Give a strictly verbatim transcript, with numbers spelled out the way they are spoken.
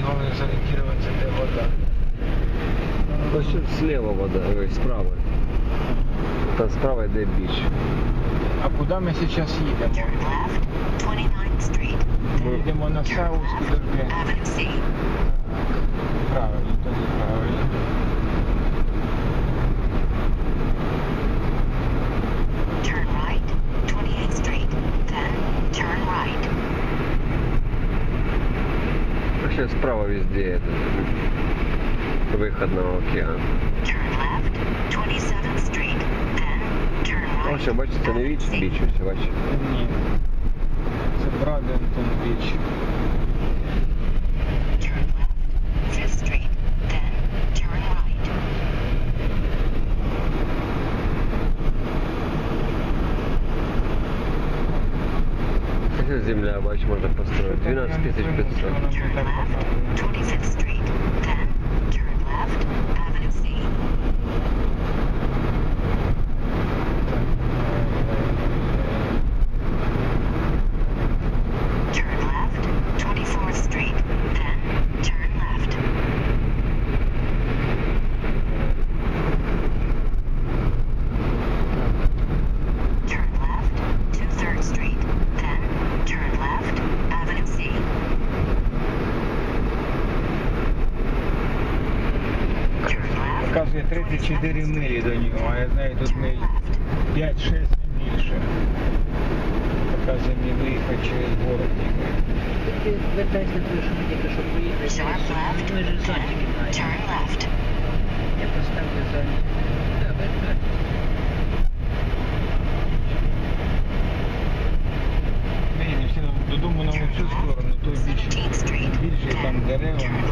главное сориентироваться, где вода. Ось слева вода, ой, справа. Та справа йде біч. А куди ми зараз їдемо? Ми їдемо на Саутську дорогу. Правильно, тоді правильно. Turn right, twenty-eighth Street, then turn right. Вообще справа везде этот выход на океан. Turn left, twenty-seventh Street, then turn right. Вообще, бачите, це не віч, біч, ось, бачите. Ні. Це Брадентон Біч. Turn left, fifth Street, then turn right. Ось земля, бачиш, можна построїти. двенадцать тисяч пятьсот. Turn left, twenty-fifth Street, then turn left, Avenue C. Turn left, twenty-fourth Street, then turn left. Turn left, two-third Street, then turn left, Avenue C. Turn left, Показує тридцять чотири милі до нього, а я знаю, тут миль п'ять-шесть не більше. Показує мені виїхати через город тільки. Вертайся на те, що ми тільки що поїхали. sharp left, Ми ж зонтики then маємо. turn left. Я поставлю зонтик. Да, вертай. Ми їдемо всі додому на всю сторону, той більше, seventeenth Street, більше там then дерева. turn